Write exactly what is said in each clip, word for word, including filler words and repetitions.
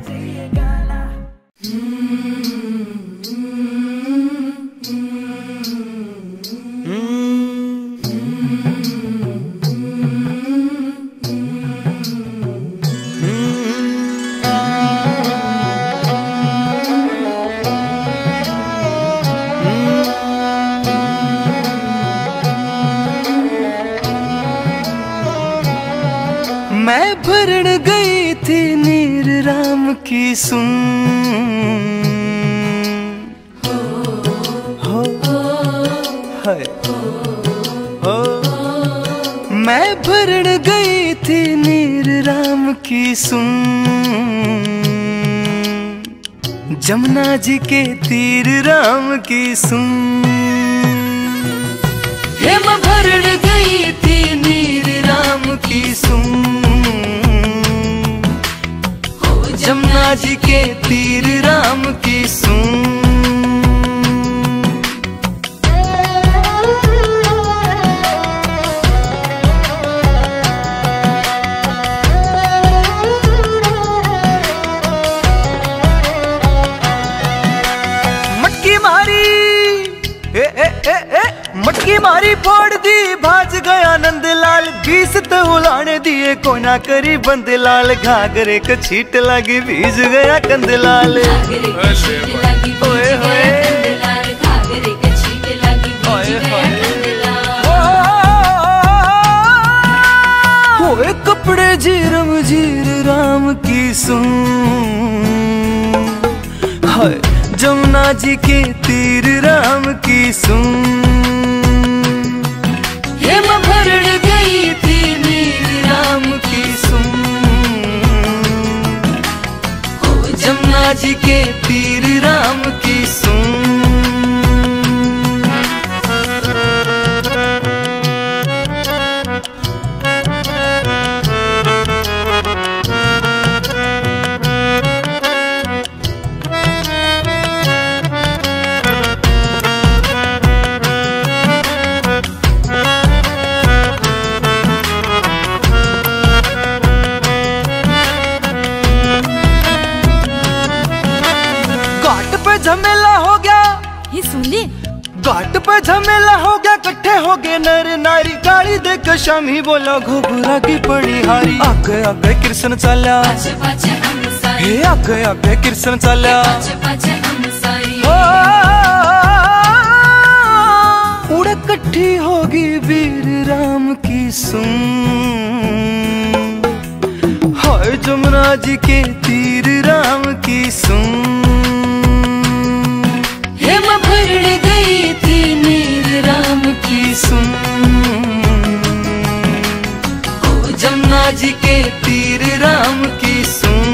मैं भरण गई थी नीर राम की सुन हो हाय हो। मैं भरण गई थी नीर राम की सुन, जमुना जी के तीर राम की सुन। हे मैं भरण गई थी नीर राम की सुन, जमुना जी के तीर राम की सुन। मटकी मारी ए ए ए ए मटकी मारी फोड़ दी भाज गया नंदलाल, बीस तो उलाने दिए कोना करी बंदलाल। घाघरे को छीट लगी भीज गया कंदलाल। ओए होए ओए कपड़े जीरम जीर राम की सुन, हाय जमुना जी के तीर राम की सुन। हे मैं भरण गई थी नीर राम की सुन, जमुना जी के तीर राम की सुन। झमेला हो गया ये सुन ले, घाट पे झमेला हो गया, कट्ठे हो गए नर नारी। गाड़ी देकर शामी बोला घुघरा की पड़ी हारी। आगे आगे कृष्ण चला, हे आगे आगे कृष्ण चला। उड़ कट्ठी होगी वीर राम की सुन, हाय जमुना जी के तीर राम की सुन। हे मैं भरण गई थी नीर राम की सुन, जमुना जी के तीर राम की सुन।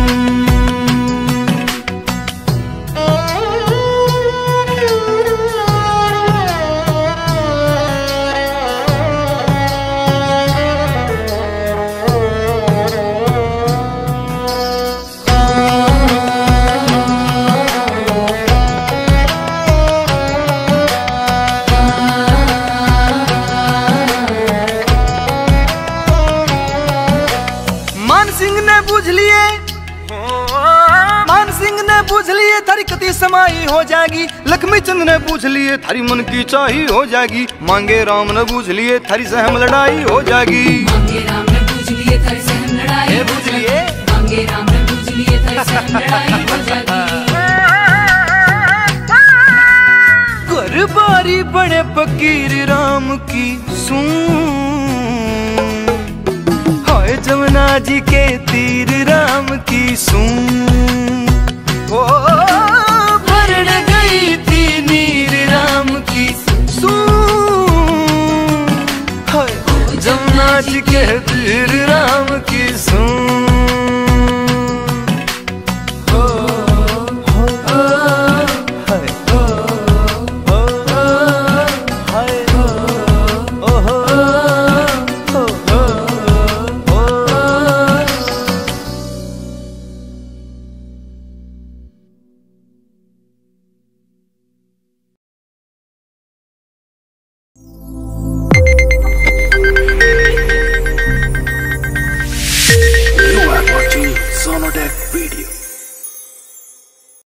मान सिंह ने बुझ लिए, मान सिंह ने बुझ लिए थारी कति समाई हो जाएगी। लक्ष्मी चंद ने पूछ लिए थारी मन की चाही हो जाएगी। मांगे राम ने बुझ लिए थारी सहम लड़ाई हो जाएगी। मांगे राम ने पूछ लिए थारी सहम लड़ाई बुझ लिए, मांगे राम ने पूछ लिए थारी सहम लड़ाई हो जाएगी। घर बारी बड़े फकीर राम की सुन, हाय जमुना जी के तीर राम की सुन। ओ भरण गई थी नीर राम की सुन, हाय जमुना जी के तीर राम की सुन। Music Video.